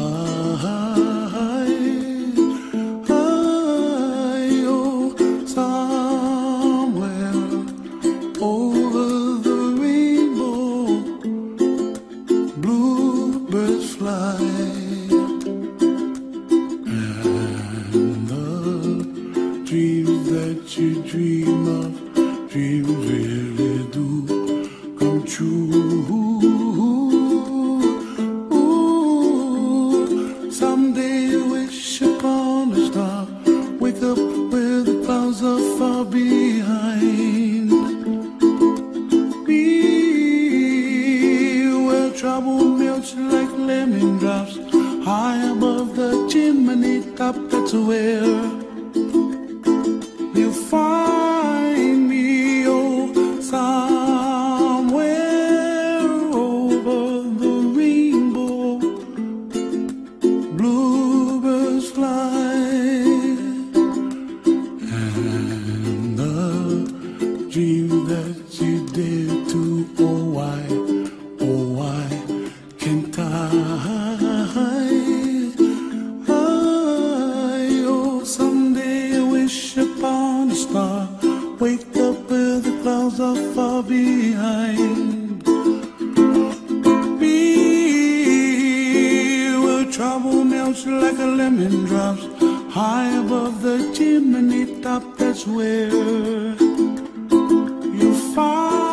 oh, somewhere over the rainbow, bluebirds fly, and the dreams that you dream of, dreams really do come true. Ooh, someday you wish upon a star, wake up where the clouds are far behind me, where trouble melts like lemon drops, high above the chimney top. That's where you find me, oh, somewhere over the rainbow, bluebirds fly, and the dream that you dare to, oh why can't I? Upon a star, wake up where the clouds are far behind me, where trouble melts like a lemon drops, high above the chimney top. That's where you find